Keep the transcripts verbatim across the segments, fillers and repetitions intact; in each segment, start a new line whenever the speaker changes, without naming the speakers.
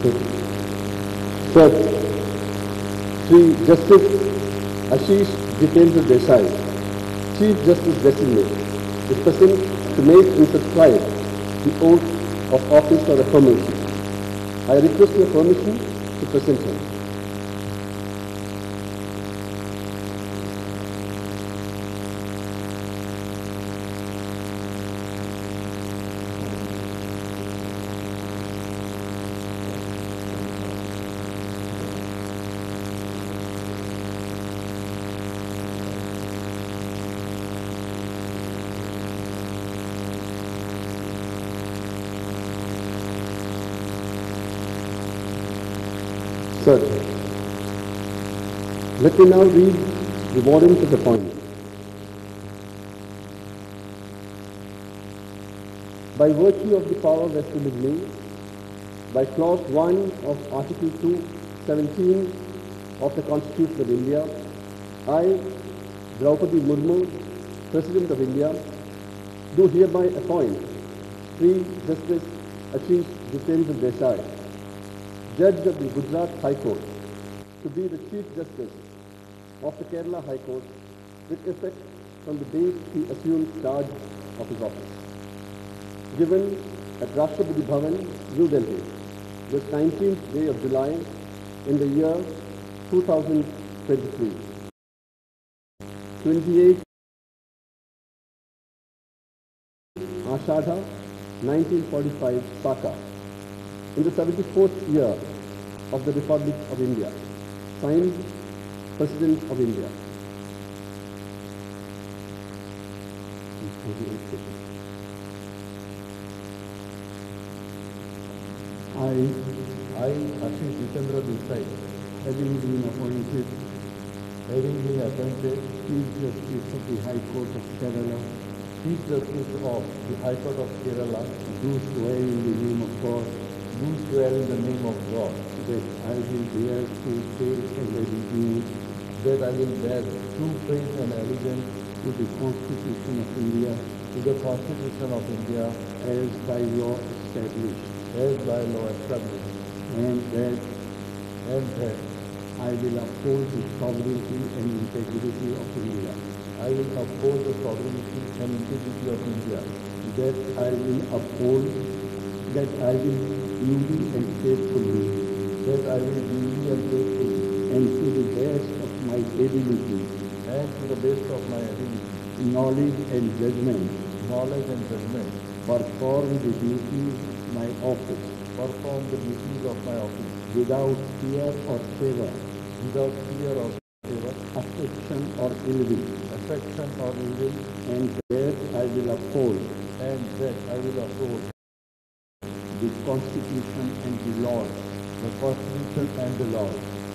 Sir, Sri Justice Ashish Jitendra Desai, Chief Justice Designate, is present to make and subscribe the oath of office for affirmation. I request your permission to present him. Sir, let me now read the warrant of appointment. By virtue of the power vested in me, by clause one of Article two seventeen of the Constitution of India, I, Draupadi Murmu, President of India, do hereby appoint Sri Justice Ashish Jitendra Desai, Judge of the Gujarat High Court, to be the Chief Justice of the Kerala High Court with effect from the date he assumed charge of his office. Given at Rashtrapati Bhavan, New Delhi, this nineteenth day of July in the year two thousand twenty-three. twenty-eighth Ashadha nineteen forty-five, Saka, in the seventy-fourth year of the Republic of India. Signed, President of India.
I, I, Ashish Jitendra Desai, having been appointed, having been appointed Chief Justice of the High Court of Kerala, Chief Justice of the High Court of Kerala, do swear in the name of God, do swear in the name of God, that I will bear true faith and allegiance, that I will bear true faith and allegiance to the Constitution of India, to the Constitution of India, as by law established, as by law established, and that, and that I will uphold the sovereignty and integrity of India. I will uphold the sovereignty and integrity of India. That I will uphold, that I will duly and faithfully, that I will duly and faithfully, and to the best of my ability, and to the best of my ability, knowledge and judgment, knowledge and judgment, perform the duties of my office, perform the duties of my office, without fear or favor, without fear or favor, affection or ill will, affection or ill will, and that I will uphold, and that I will uphold the Constitution and the laws, the Constitution and the laws.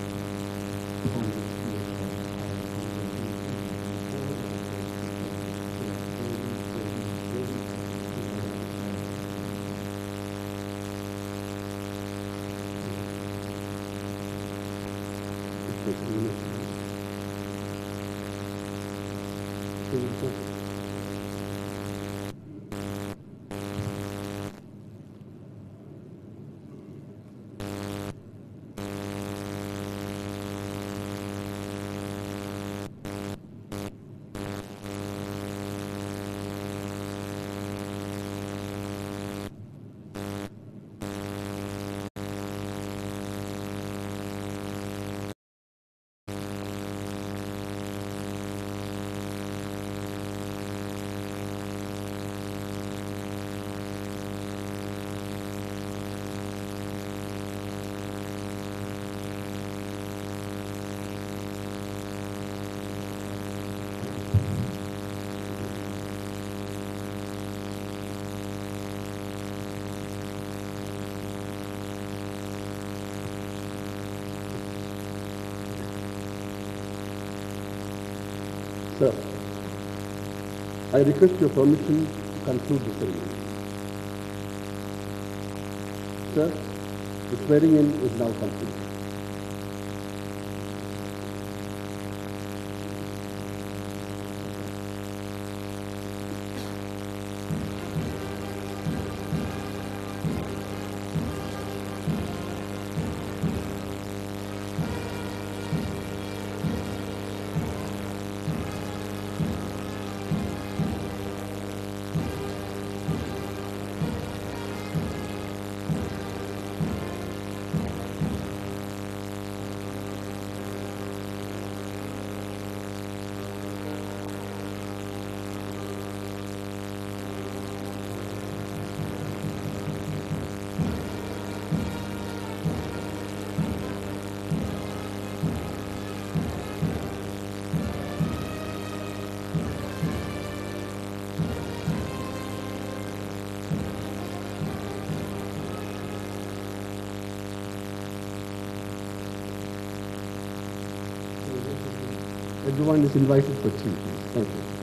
Sir, I request your permission to conclude the ceremony. Sir, the swearing in is now complete. Everyone is invited for tea. Thank you.